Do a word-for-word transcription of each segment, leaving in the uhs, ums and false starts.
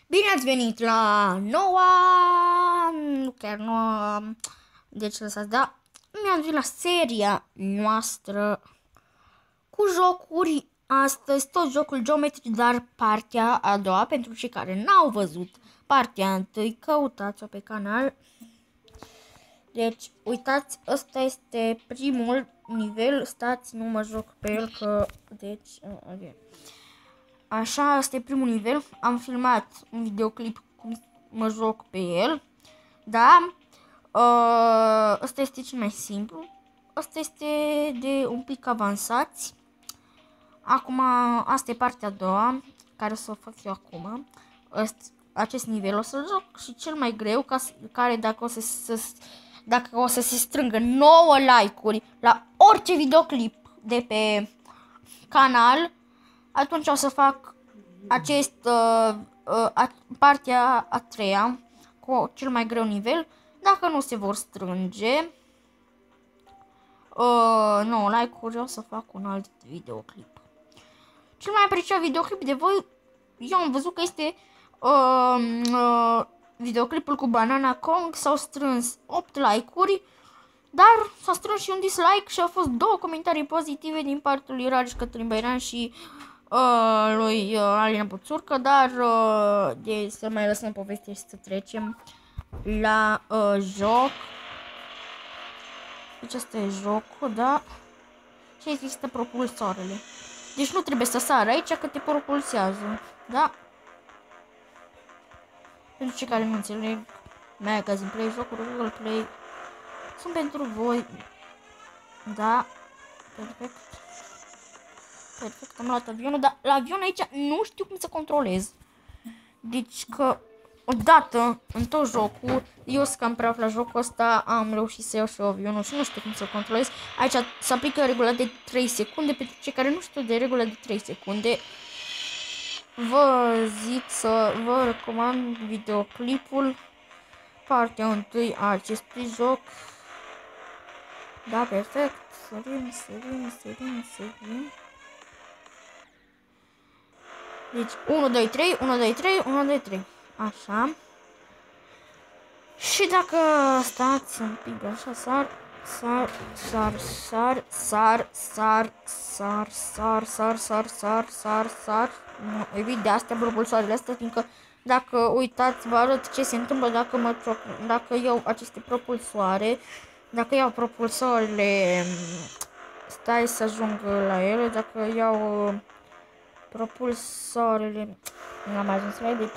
Bine ați venit la noua, nu chiar noua, deci lăsați, da, mi-am zis la seria noastră cu jocuri astăzi, tot jocul Geometry, dar partea a doua, pentru cei care n-au văzut partea întâi, căutați-o pe canal. Deci, uitați, ăsta este primul nivel, stați, nu mă joc pe el, că, deci, okay. Așa, asta e primul nivel. Am filmat un videoclip cum mă joc pe el. Da. Uh, ăsta este cel mai simplu. Ăsta este de un pic avansați. Acum, asta e partea a doua, care o să o fac eu acum. Ăst, acest nivel o să-l joc și cel mai greu, ca, care dacă o să, să, dacă o să se strângă nouă like-uri la orice videoclip de pe canal, atunci o să fac acest uh, uh, partea a treia cu cel mai greu nivel. Dacă nu se vor strânge uh, nouă like-uri, o să fac un alt videoclip. Cel mai apreciat videoclip de voi, eu am văzut că este uh, uh, videoclipul cu Banana Kong. S-au strâns opt like-uri, dar s-a strâns și un dislike și au fost două comentarii pozitive din partea lui Rareș Cătălin Bairan și uh, lui uh, Alina Puțurcă, dar uh, de să mai lăsăm povestea și să trecem la uh, joc. Deci asta e jocul, da? Și există propulsoarele. Deci nu trebuie să sar aici că te propulsează, da? Pentru cei care nu înțeleg, Magazine Play, jocuri Google Play sunt pentru voi. Da, perfect. Perfect, am luat avionul, dar la avion aici nu știu cum să controlez. Deci că odată în tot jocul, eu sunt cam praf la jocul ăsta, am reușit să iau și avionul și nu știu cum să controlez. Aici se aplică regula de trei secunde, pentru cei care nu știu de regula de trei secunde. Vă zic să vă recomand videoclipul, partea întâi a acestui joc. Da, perfect. Sărim, sărim, sărim, sărim. Deci unu, doi, trei, unu, doi, trei, unu, doi, trei. Așa. Și dacă stați un pic așa, sar, sar, sar, sar, sar, sar, sar, sar, sar, sar, sar, sar, sar. Evit de astea propulsoarele astea, fiindcă dacă uitați, vă arăt ce se întâmplă dacă mă dacă iau aceste propulsoare. Dacă iau propulsoarele, stai să ajung la ele, dacă iau propulsoarele, nu am ajuns la ele, deci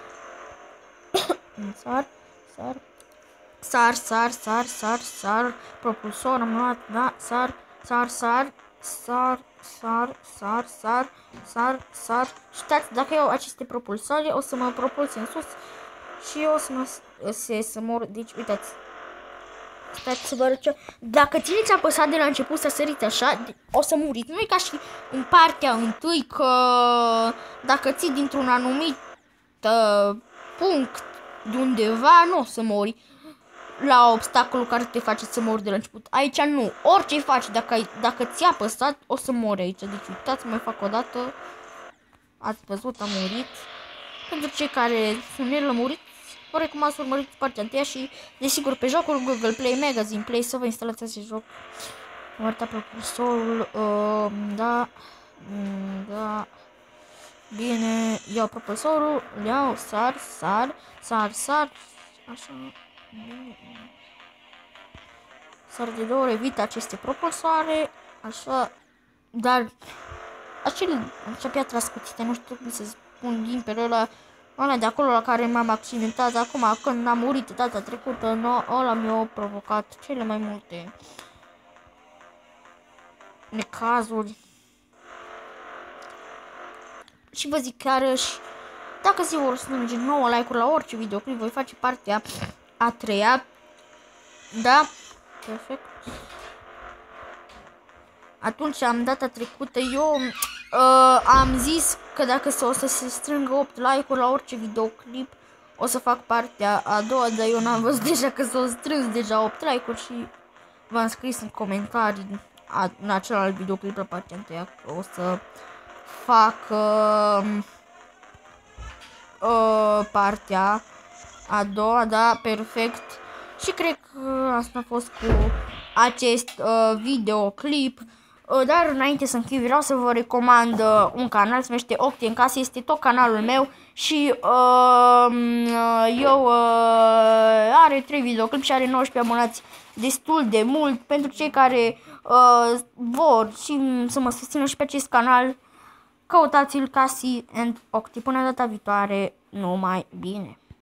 sar, sar, sar, sar, sar, sar, sar, propulsor, am luat, da, sar, sar, sar, sar, sar, sar, sar, sar, sar, și uitați, dacă iau aceste propulsoare, o să mă propulse în sus și o să mă, se, să mor, deci uitați. Stați să vă arăt ce... Dacă țineți apăsat de la început să săriți așa, o să muriți. Nu e ca și în partea întâi că dacă ții dintr-un anumit uh, punct de undeva, nu o să mori la obstacolul care te face să mori de la început. Aici nu. Orice faci, dacă, ai, dacă ți-a apăsat, o să mori aici. Deci uitați, mai fac o dată. Ați văzut, am murit. Pentru cei care sunt nelămuriți, vă recomand să urmăriți partea întâia și, desigur, pe jocul Google Play, Magazine Play, să vă instalați acest joc. Am arătat propulsorul, uh, da, da, bine, iau propulsorul, iau, sar, sar, sar, sar, așa, bine. Sar de două ori, evit aceste propulsoare, așa, dar, acele, acea piatră ascuțită, nu știu cum să spun din pe ăla, ăla de acolo la care m-am accidentat acum când am murit data trecută, no, ăla mi-a provocat cele mai multe necazuri. Și vă zic chiar și dacă se vor strânge nouă like-uri la orice videoclip, voi face partea a treia. Da? Perfect. Atunci am data trecută eu uh, am zis că dacă o să se strângă opt like-uri la orice videoclip, o să fac partea a doua, dar eu n-am văzut deja că s-au strâns deja opt like-uri și v-am scris în comentarii a, în același videoclip la partea întâia că o să fac uh, uh, partea a doua, da, perfect. Și cred că asta a fost cu acest uh, videoclip. Uh, dar înainte să închei, vreau să vă recomand uh, un canal, se numește Octi în casă, este tot canalul meu și uh, eu uh, are trei videoclip și are nouăsprezece abonați, destul de mult pentru cei care uh, vor și să mă susțină și pe acest canal. Căutați-l Casi and Octi. Până data viitoare, numai bine!